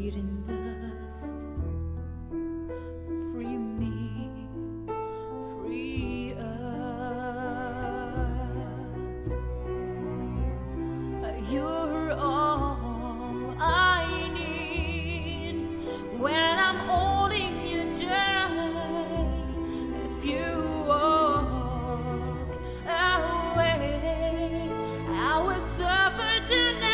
eating dust. Free me, free us. You're all I need when I'm holding you down. If you walk away, I will suffer tonight.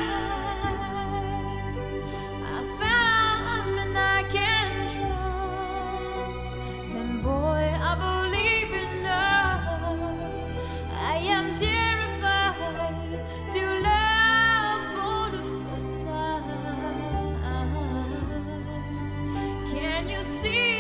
I found a man I can trust, and boy, I believe in us. I am terrified to love for the first time. Can you see?